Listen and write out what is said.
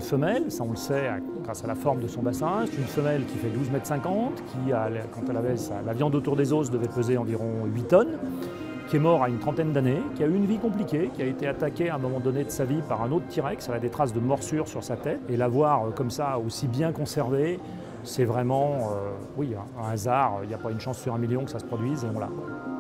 femelle, ça on le sait grâce à la forme de son bassin. C'est une femelle qui fait 12,50 m, qui, quand elle avait la viande autour des os, devait peser environ 8 tonnes, qui est mort à une trentaine d'années, qui a eu une vie compliquée, qui a été attaqué à un moment donné de sa vie par un autre T-Rex. Elle a des traces de morsures sur sa tête. Et la voir comme ça, aussi bien conservée, c'est vraiment, oui, un hasard. Il n'y a pas une chance sur un million que ça se produise, et on l'a.